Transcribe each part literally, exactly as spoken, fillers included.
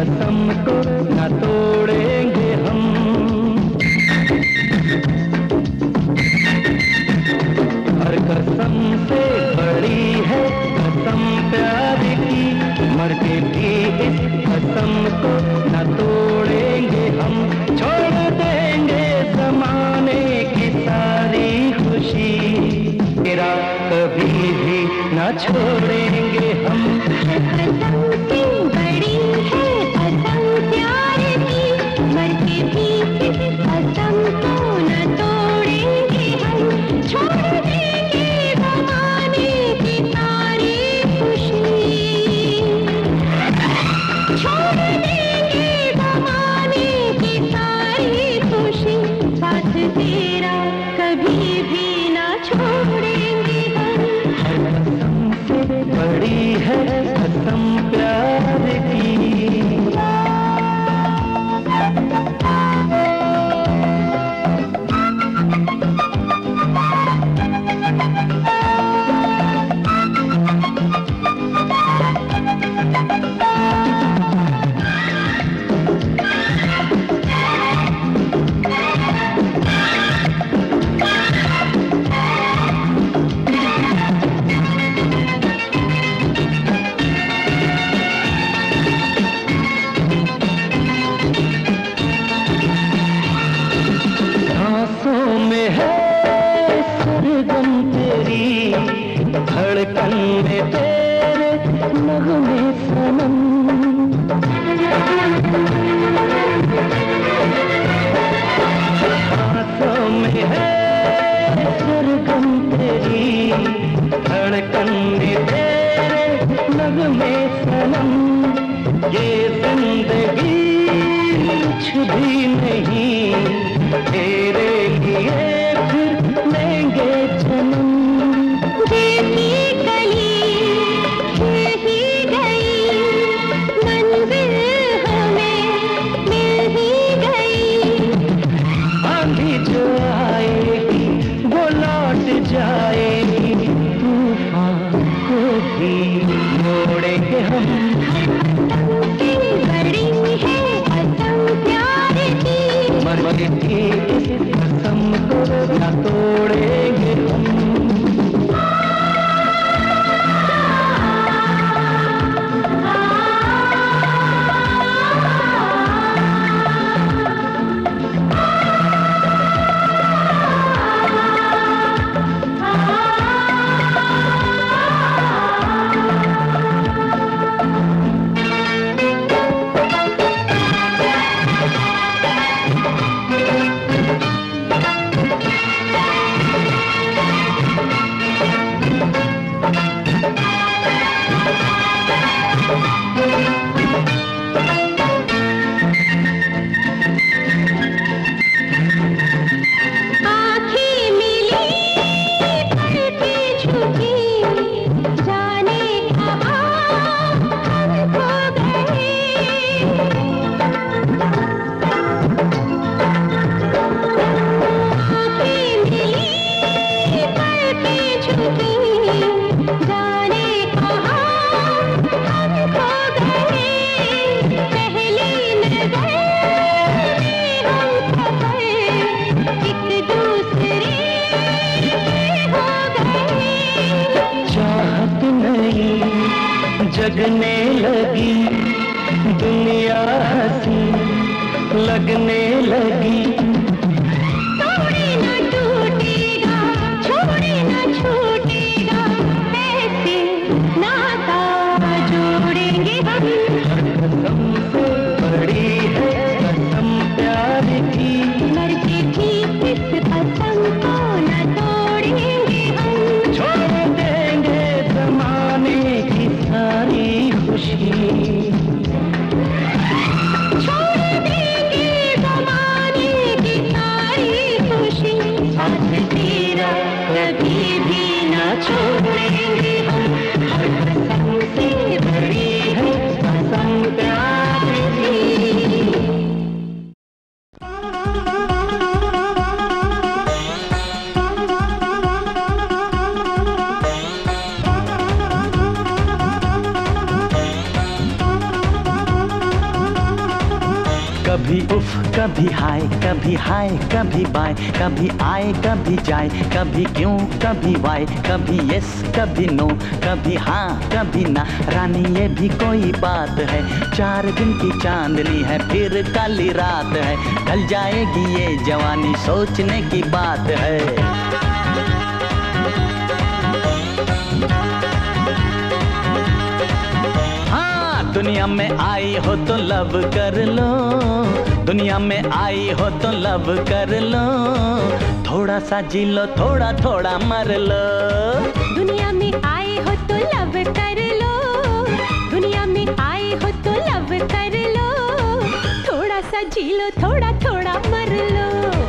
कसम को न तोड़ेंगे हम। हर कसम से बड़ी है कसम प्यार की, मर के भी इस कसम को न तोड़ेंगे हम। छोड़ देंगे ज़माने की सारी खुशी, तेरा कभी भी न छोड़ेंगे हम। कसम से बड़ी है कसम प्यार की, मर के भी इस कसम को न तोड़ेंगे हम। छोड़ देंगे ज़माने की सारी खुशी, छोड़ देंगे ज़माने की सारी खुशी, साथ तेरा कभी भी ना छोड़ेंगे हम। कसम से बड़ी है कसम प्यार की। सांसों में है सरगम तेरी, धड़कन में तेरे नगमे सनम। सांसों में है सरगम तेरी, धड़कन में तेरे नगमे सनम। ये जिंदगी कुछ भी नहीं, तेरे लिए फिर लेंगे जन्म। देखी गली खिल ही गई, मंजिल हमें मिल ही गई। आंधी जो आएगी वो लौट जाएगी, तूफान को भी मोड़ेंगे हम। कसम से बड़ी है कसम प्यार की, मर के इस कसम को न तोड़ेंगे हम। जगने लगी दुनिया हंसी लगने लगी। तोड़े न टूटेगा छोड़े न छूटेगा, ऐसे नाता जोड़ेंगे हम। कसम से बड़ी है कसम प्यार की, मर के भी इस कसम को न तोड़ेंगे हम। छोड़ देंगे ज़माने की सारी खुशी, छोड़ देंगे ज़माने कभी उफ कभी हाय, कभी हाय कभी बाय, कभी आए कभी जाए, कभी क्यों कभी वाई, कभी यस कभी नो, कभी हाँ कभी ना। रानी ये भी कोई बात है, चार दिन की चांदनी है फिर काली रात है। ढल जाएगी ये जवानी सोचने की बात है। दुनिया में आई हो तो लव कर लो, दुनिया में आई हो तो लव कर लो, थोड़ा सा जी लो थोड़ा थोड़ा मर लो। दुनिया में आए हो तो लव कर लो, दुनिया में आए हो तो लव कर लो, थोड़ा सा जी लो थोड़ा थोड़ा मर लो।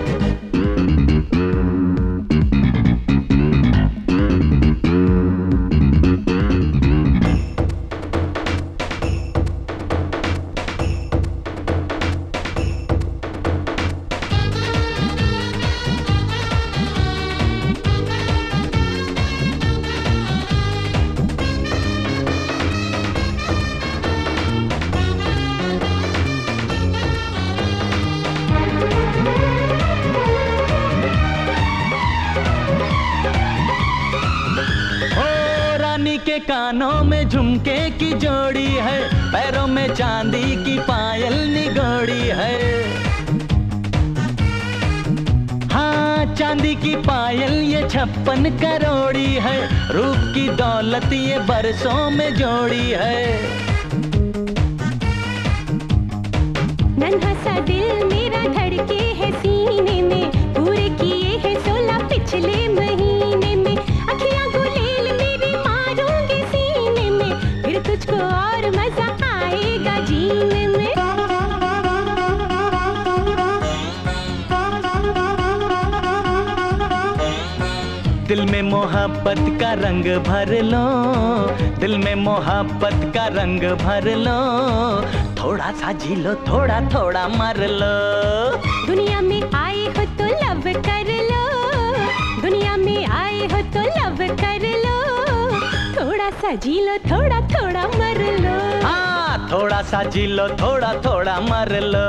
के कानों में झुमके की जोड़ी है, पैरों में चांदी की पायल निगोड़ी है। हाँ चांदी की पायल ये छप्पन करोड़ी है, रूप की दौलत ये बरसों में जोड़ी है। नन्हा सा दिल मेरा धड़के है सीने में, पूरे किए है सोलह पिछले महीने में। अखियां गुलेल मेरी मारूंगी सीने में, फिर तुझको और मजा आएगा जीने में। दिल में मोहब्बत का रंग भर लो, दिल में मोहब्बत का रंग भर लो, थोड़ा सा जी लो थोड़ा थोड़ा मर लो। दुनिया में आए हो तो लव कर लो, दुनिया में आए हो तो लव कर लो, थोड़ा सा जी लो थोड़ा थोड़ा मर लो। हाँ थोड़ा सा जी लो थोड़ा थोड़ा मर लो।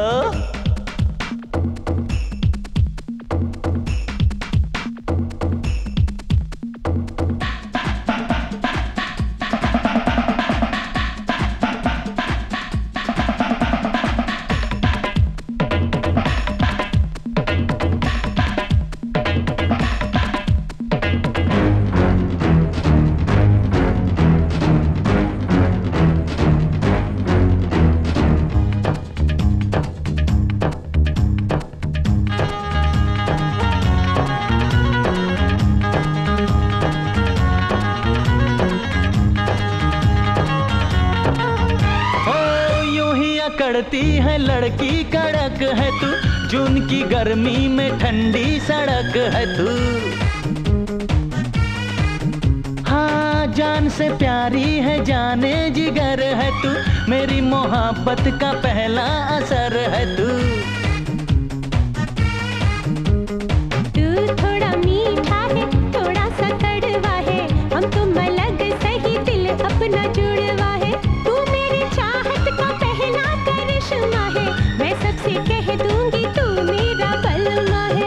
करती है लड़की कड़क है तू, जून की गर्मी में ठंडी सड़क है तू। हाँ जान से प्यारी है जाने जिगर है तू, मेरी मोहब्बत का पहला असर है तू। तू थोड़ा मीठा है थोड़ा सा कड़वा है, हम तुम अलग सही दिल अपना जुड़वा है। तू मेरी चाहत का पहला करिश्मा है, मैं सबसे कह दूंगी तू मेरा बलमा है।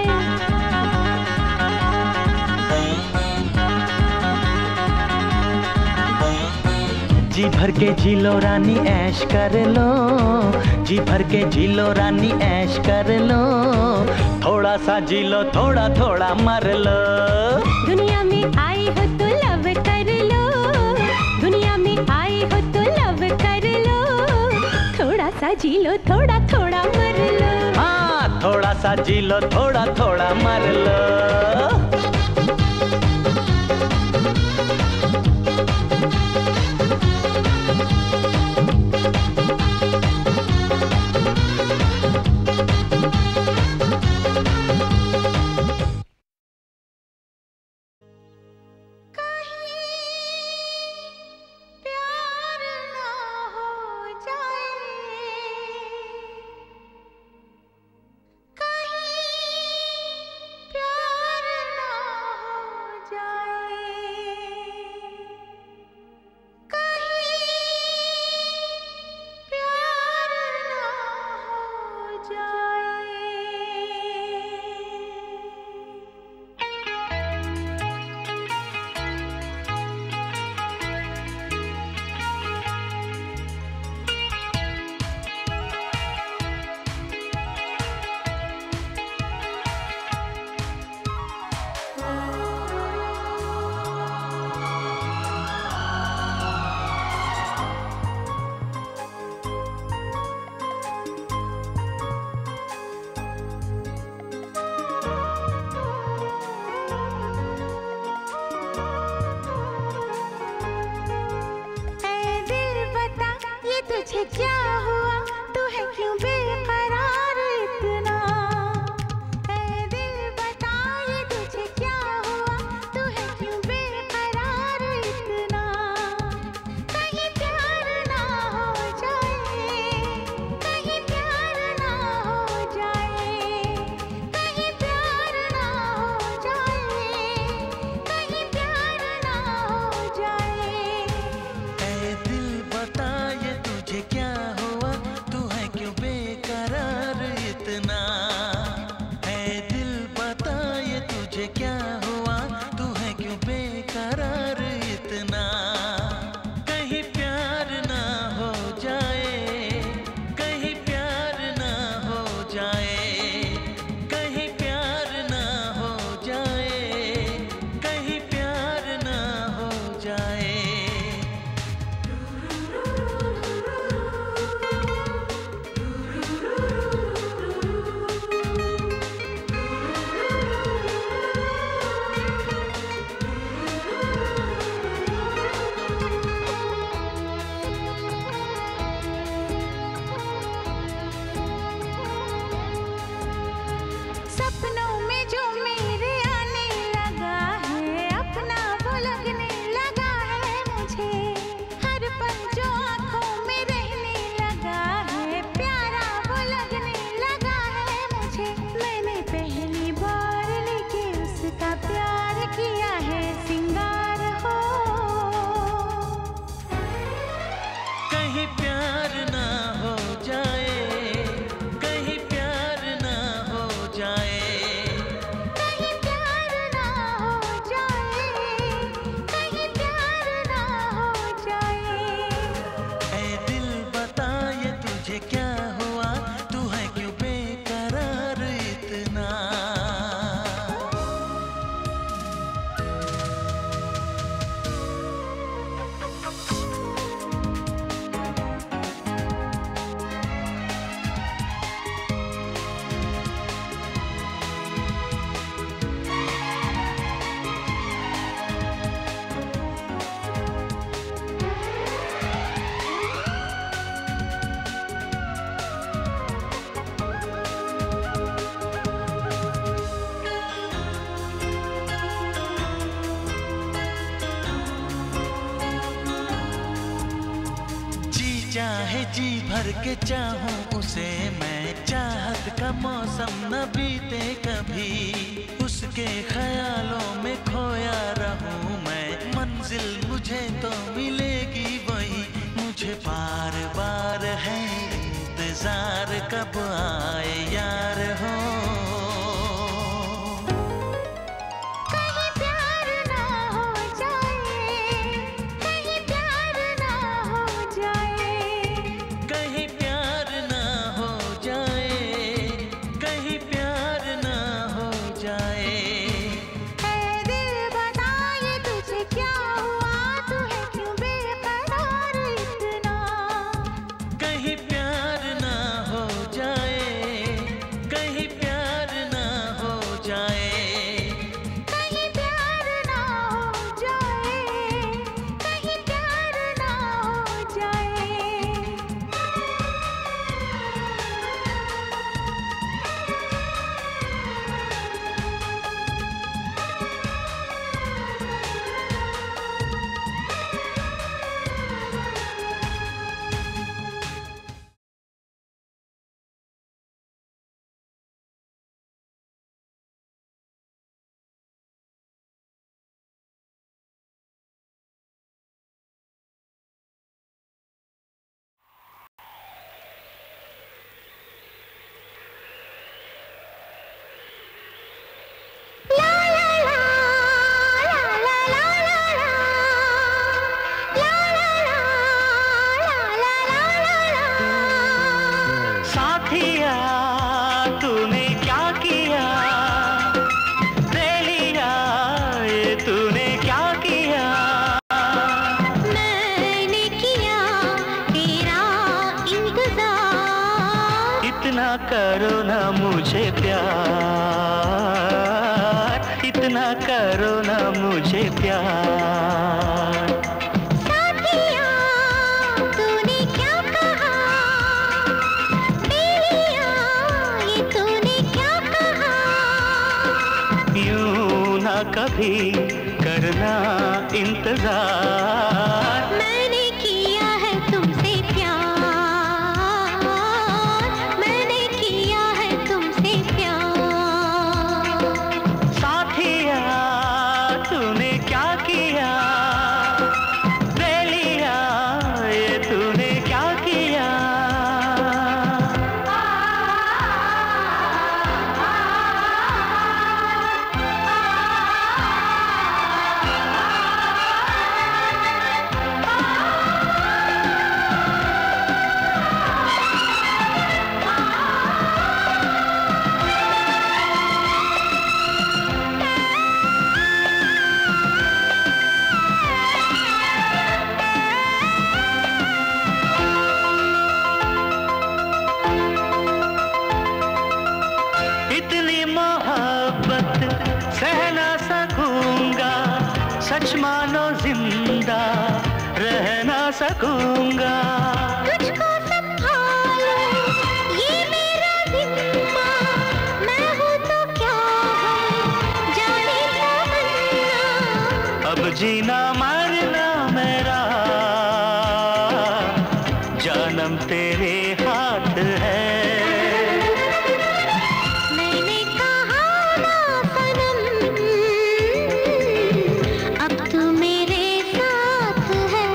जी भर के जी लो रानी ऐश कर लो, जी भर के जी लो रानी ऐश कर लो, थोड़ा सा जी लो थोड़ा थोड़ा मर लो। दुनिया में आई हो तो लव कर लो, दुनिया में आई हो तो लव कर लो, थोड़ा सा जी लो थोड़ा थोड़ा मर लो। हाँ थोड़ा सा जी लो थोड़ा थोड़ा मर लो। चाहे जी भर के चाहूं उसे मैं, चाहत का मौसम न बीते कभी, उसके ख्यालों में खोया रहूं मैं, मंजिल मुझे तो मिलेगी वही, मुझे बार बार है इंतजार कब आए यार हो। करो ना मुझे प्यार, इतना करो ना मुझे प्यार। साथिया तूने क्या कहा, बेलिया ये तूने क्या कहा, यूं ना कभी करना इंतजार, मैंने किया है तुमसे प्यार, मैंने किया है तुमसे प्यार। साथिया तूने क्या किया, ले लिया ये तूने क्या किया। इतनी मोहब्बत सह ना सकूंगा, सच मानो जिंदा रह ना सकूंगा। तुझको संभालो ये मेरा जिम्मा, मैं हूँ तो क्या है जाने तमन्ना, अब जीना मरना मेरा जानम तेरे हाथ है। मैंने कहा ना सनम अब तू मेरे साथ है,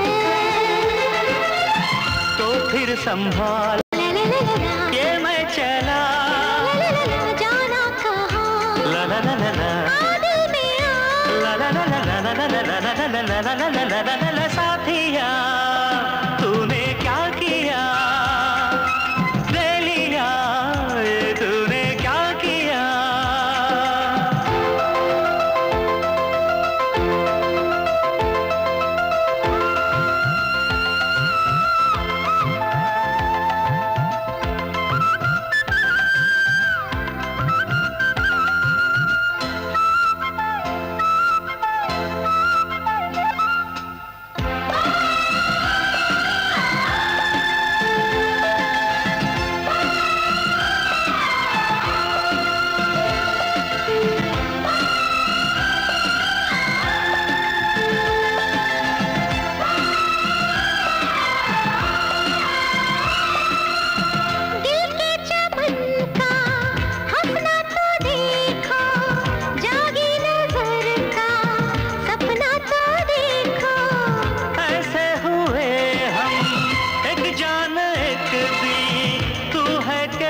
तो फिर संभाल ला ला ला ला ला, ये मैं चला, ला ला ला ला, जाना कहाँ, ला ला ला ला ला, आ दिल में आ, ला ला ला ला ला ला ला ला ला ला ला ला ला ला ला ला। साथिया तूने क्या किया, ले लिया ये तूने क्या किया।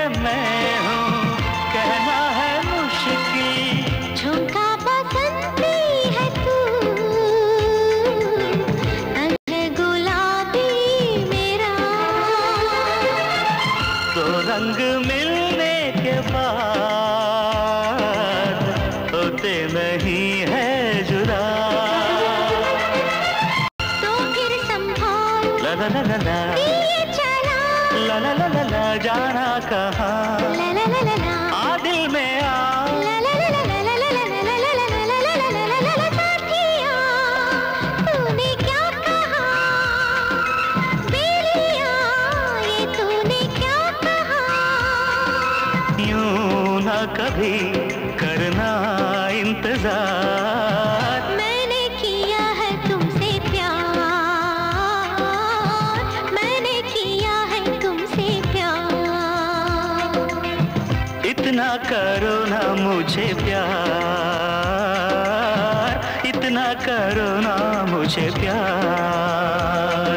मैं हूँ कहना है मुश्किल। झुमका बसंती है तू, रंग है गुलाबी मेरा। तो रंग मिलने के बाद होते नहीं है जुदा। तो फिर संभाल ला ला ला ला ला दिए चला, ला ला ला ला ला जाना कहाँ ला ला ला ला ला, आ दिल में आ। ला ला ला ला ला ला ला ला ला ला ला ला ला ला ला ला ला। साथिया तूने क्या कहा, बेलिया ये तूने क्या कहा। यूं ना कभी करना इंतजार। मैंने किया है तुमसे प्यार, मैंने किया है तुमसे प्यार। इतना करो ना मुझे प्यार, इतना करो ना मुझे प्यार।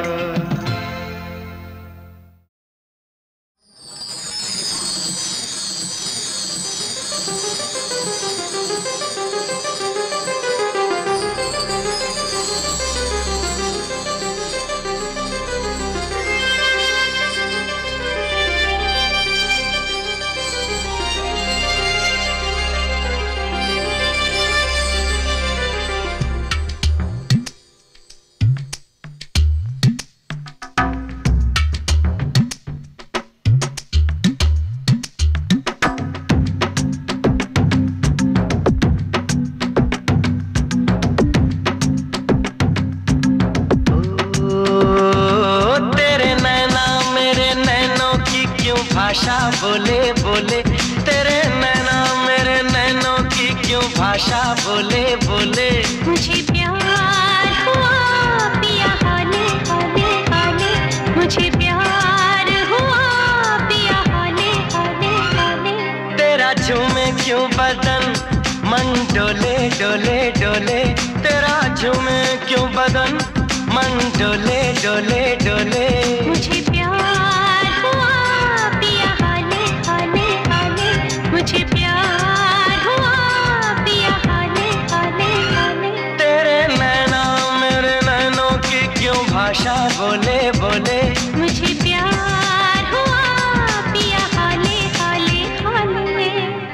भाषा बोले बोले तेरे नैना मेरे नैनों की क्यों भाषा बोले बोले। मुझे प्यार हुआ पिया हाले हाले हाले, मुझे प्यार हुआ पिया हाले हाले हाले। तेरा झूमे क्यों बदन मन डोले डोले डोले, तेरा झूमे क्यों बदन मन डोले डोले डोले। मुझे प्यार हुआ पिया हाले हाले हाले, मुझे प्यार हुआ पिया हाले हाले हाले। तेरे नैना मेरे नैनों की क्यों भाषा बोले बोले। मुझे प्यार हुआ पिया हाले हाले हाले।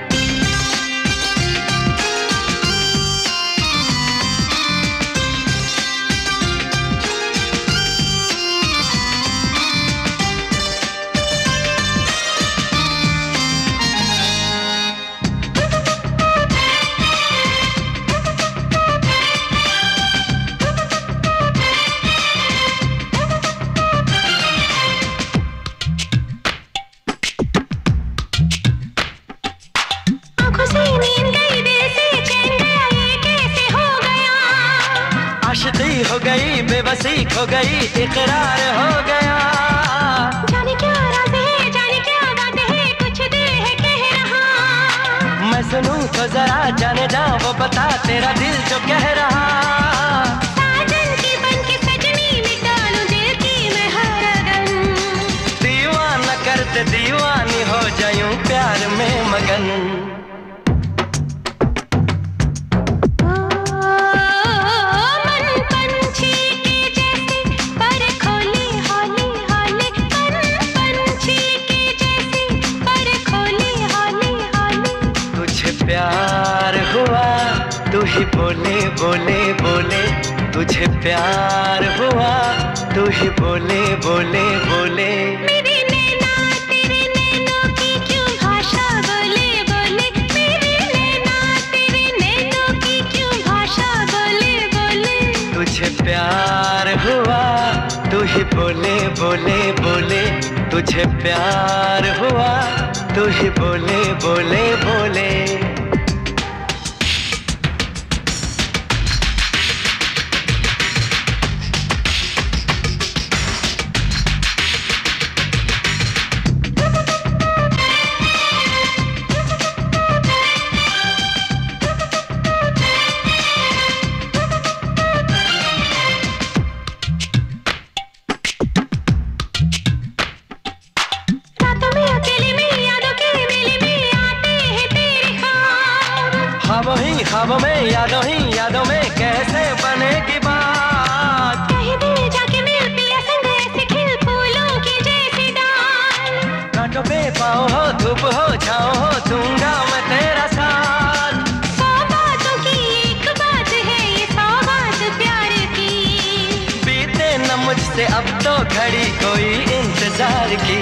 आशिकी हो गई बेबसी खो गई इकरार हो गया। जाने क्या राज है जाने क्या बात है, कुछ दिल है कह रहा। मैं सुनूं तो जरा जाने जा वो बता तेरा दिल जो कह रहा। साजन की बन के सजनी मिटा लूं दिल की मैं हर अगन। दीवाना करते दीवानी हो जायूं प्यार में मगन। प्यार हुआ तू ही बोले बोले बोले, तुझे प्यार हुआ तू ही बोले बोले बोले। मेरे नैना तेरे नैनों की क्यों भाषा बोले बोले, मेरे नैना तेरे नैनों की क्यों भाषा बोले बोले। तुझे प्यार हुआ तू ही बोले बोले बोले, तुझे प्यार हुआ तू ही बोले बोले बोले। रातों में अकेले में यादों ख्वाबों में यादों ही यादों में कैसे बनेगी बात। कहीं दिल जाके मिल पिया संग ऐसे खिल फूलों की जैसी डाल। कांटों पे पाँव हो धूप हो छाँव हो दूंगा मैं तेरा साथ। सौ बातों की एक बात है ये सौगात प्यार की। बीते न मुझसे अब तो घड़ी कोई इंतजार की।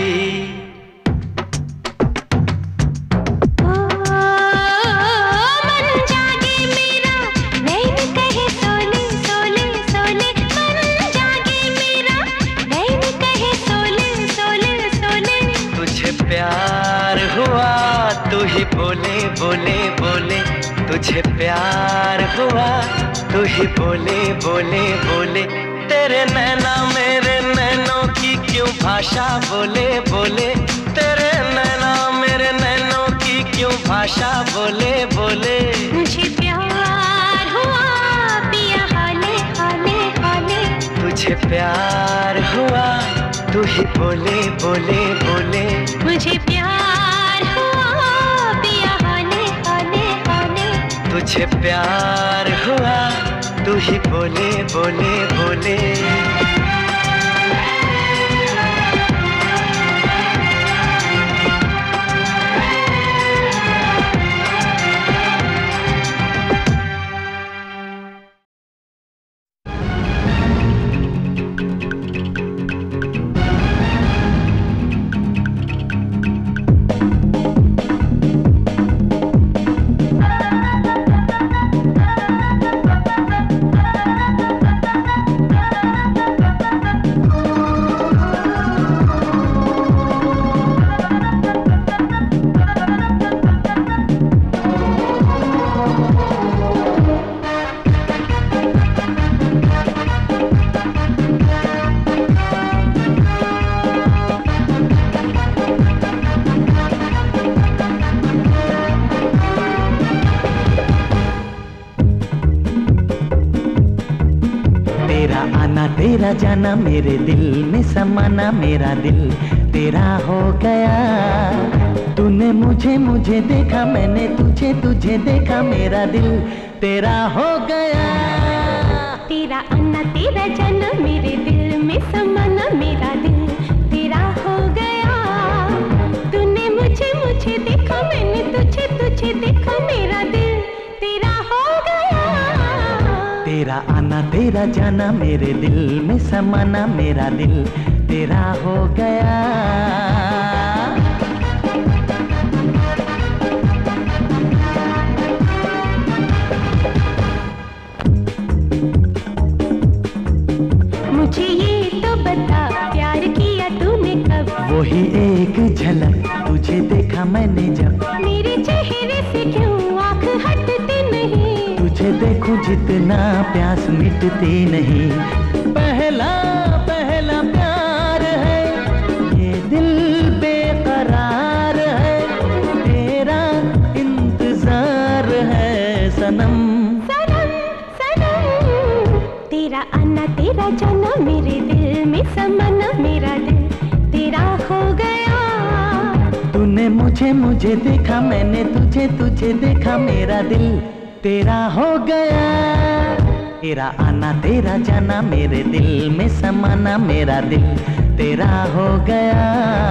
तू ही बोले बोले बोले तुझे प्यार हुआ, तू ही बोले बोले बोले तेरे नैना मेरे नैनों की क्यों भाषा बोले बोले। तेरे नैना मेरे नैनों की क्यों भाषा बोले बोले। मुझे प्यार हुआ पिया हाले हाले हाले। तुझे प्यार हुआ तू ही बोले बोले बोले। मुझे प्यार हुआ पिया हाले हाले हाले। तुझे प्यार हुआ तू ही बोले बोले बोले। तेरा जाना मेरे दिल में समाना, मेरा दिल तेरा हो गया। तूने मुझे मुझे देखा, मैंने तुझे तुझे देखा, मेरा दिल तेरा हो गया। तेरा आना तेरा जाना मेरे दिल में समाना, मेरा दिल तेरा हो गया। तूने मुझे मुझे देखा, मैंने तुझे तुझे देखा, मेरा दिल तेरा हो गया। तेरा आना तेरा जाना मेरे दिल में समाना, मेरा दिल तेरा हो गया। मुझे ये तो बता प्यार किया तूने कब? वही एक झलक तुझे देखा मैंने जब। मेरे चेहरे से क्यों आँख हटती नहीं? तुझे देखूं जितना प्यास मिटती नहीं। पहला पहला प्यार है, ये दिल बेकरार है, तेरा इंतजार है सनम। सनम सनम तेरा आना तेरा जाना मेरे दिल में समाना, मेरा दिल तेरा हो गया। तूने मुझे मुझे देखा, मैंने तुझे तुझे देखा, मेरा दिल तेरा हो गया। तेरा आना तेरा जाना मेरे दिल में समाना, मेरा दिल तेरा हो गया।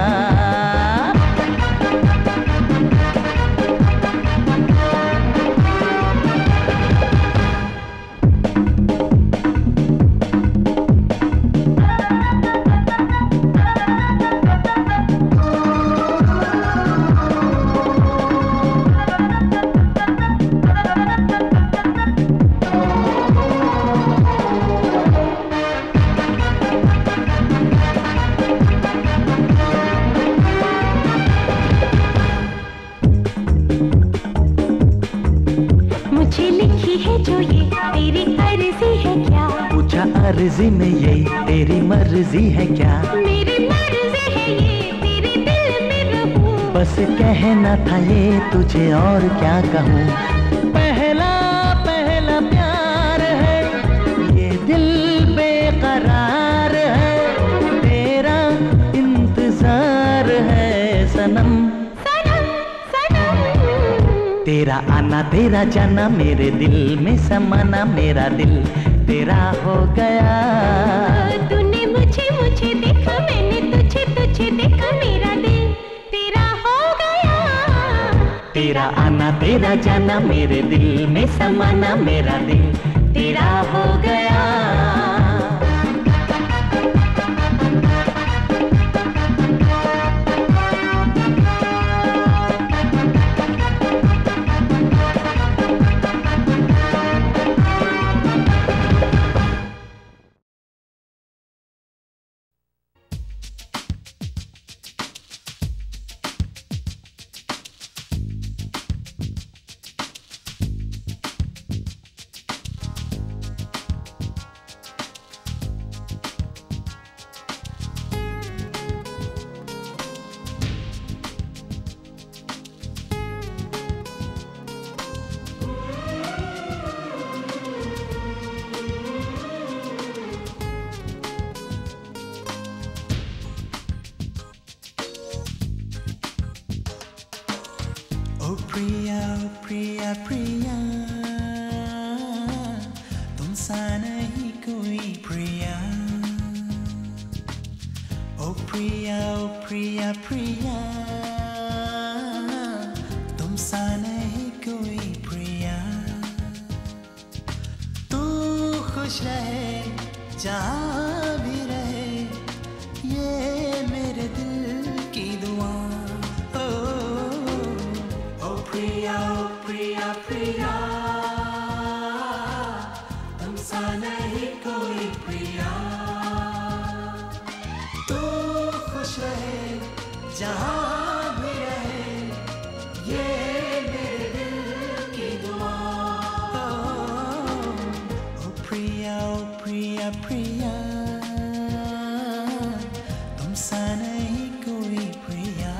अर्जी में यही तेरी मर्जी है क्या? मेरी मर्जी है ये तेरे दिल में रहूं। बस कहना था ये तुझे और क्या कहूँ। पहला पहला प्यार है, ये दिल बेकरार है, तेरा इंतजार है सनम। सनम सनम तेरा आना तेरा जाना मेरे दिल में समाना, मेरा दिल तेरा हो गया। तूने मुझे मुझे देखा, मैंने तुझे तुझे देखा, मेरा दिल तेरा हो गया। तेरा आना तेरा जाना मेरे दिल में समाना, मेरा दिल तेरा हो गया। प्रिया प्रिया प्रिया, तुम सा नहीं कोई प्रिया। ओ प्रिया ओ प्रिया प्रिया, तुम सा नहीं कोई प्रिया। तू खुश रहे जहाँ भी रहे, ये मेरे दिल की दुआ। प्रिया प्रिया प्रिया, तुम सा नहीं कोई प्रिया। तू खुश रहे जहाँ भी रहे, ये मेरे दिल की दुआ। ओ प्रिया ओ प्रिया प्रिया, तुम सा नहीं कोई प्रिया।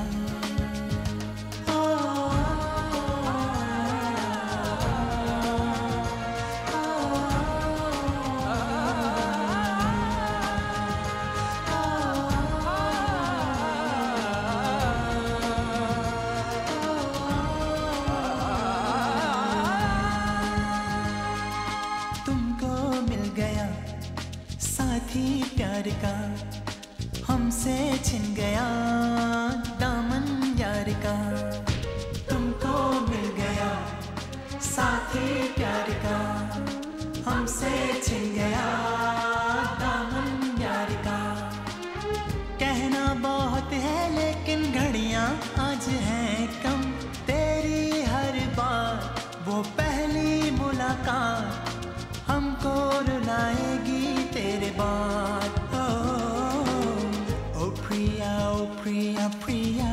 प्यार का हमसे छिन गया दामन यार का, तुमको मिल गया साथी प्यार का, हमसे छिन गया दामन यार का। कहना बहुत है लेकिन घड़ियां आज हैं कम, तेरी हर बार वो पहली मुलाकात हमको रुलाएगी तेरे बाद। ओ, ओ प्रिया ओ प्रिया प्रिया,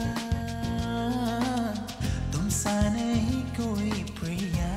तुम सा नहीं कोई प्रिया।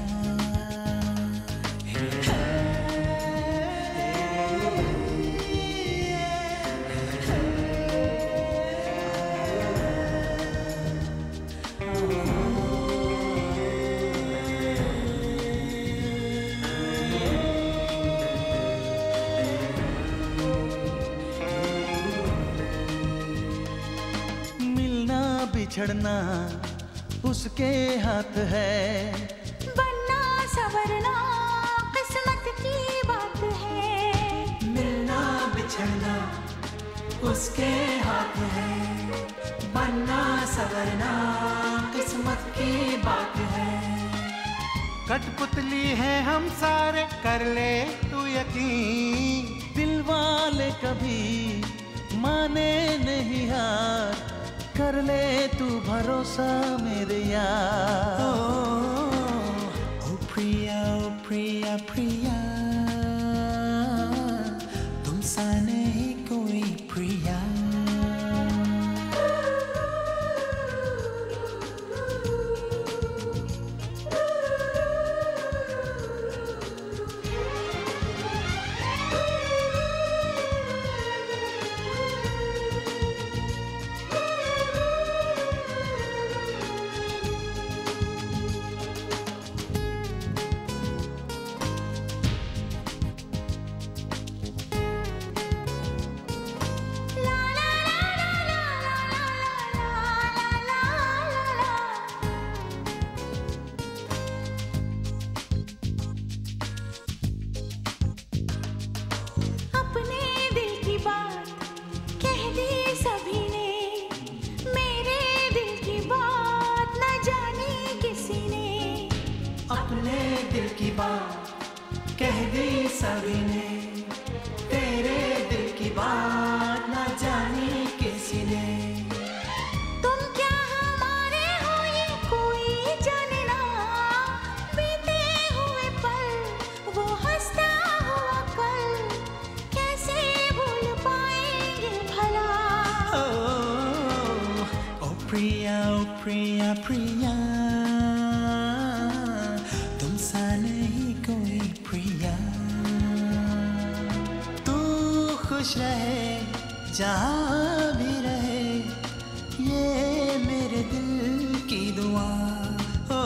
बिछड़ना उसके हाथ है, बनना संवरना किस्मत की बात है। मिलना बिछड़ना उसके हाथ है, बनना संवरना किस्मत की बात है। कठपुतली है हम सारे कर ले तू यकीन, दिल वाले कभी माने नहीं हार, कर ले तू भरोसा मेरे यार। ओ प्रिया ओ प्रिया प्रिया, तुम सा नहीं कोई प्रिया। प्रिया ओ प्रिया प्रिया, तुम सा नहीं कोई प्रिया। तू खुश रहे जहाँ भी रहे, ये मेरे दिल की दुआ। ओ,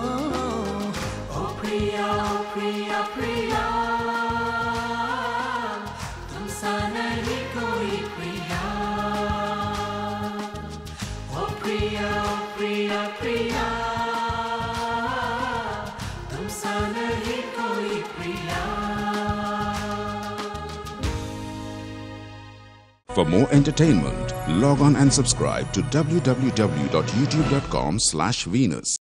ओ प्रिया ओ प्रिया प्रिया, तुम सा नहीं कोई प्रिया। ओ प्रिया ओ प्रिया प्रिया, तुम सा नहीं कोई प्रिया। For more entertainment, log on and subscribe to w w w dot youtube dot com slash Venus.